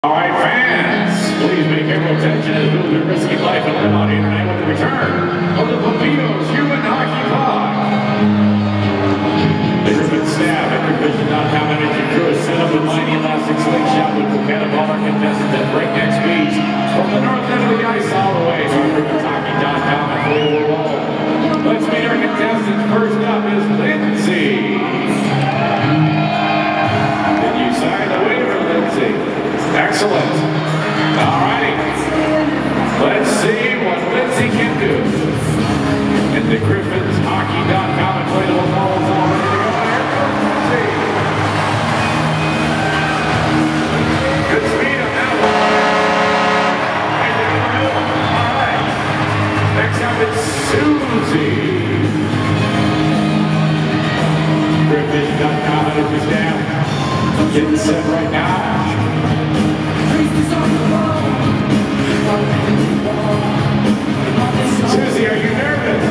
All right, fans, please pay careful attention as those are risking life and limb out here tonight with the return of the Pepito's Human Hockey Pod. The Griffin staff at Griffin.com Energy Crew has set up a mighty elastic slingshot with bouquet of all our contestants at breakneck speeds from the north end of the ice all the way to Griffin.com and Flavor Wall. Let's meet our contestants. First up is Lindsay. Did you sign the waiver, Lindsay? Excellent. All righty. Let's see what Lindsay can do. In the GriffinsHockey.com inflatable balls all ready to go. Here comes Lindsay. Good speed on that one. Right down the middle. All right. Next up it's Susie. Griffins.com energy staff. Getting set right now. Susie, are you nervous?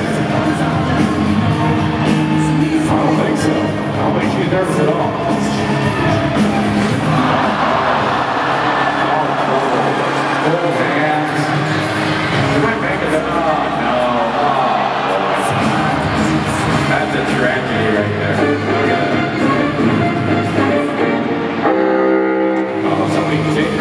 I don't think so. I don't think she's nervous at all. Both hands. She might make it. Oh, no. Oh, that's a tragedy right there. Oh, somebody take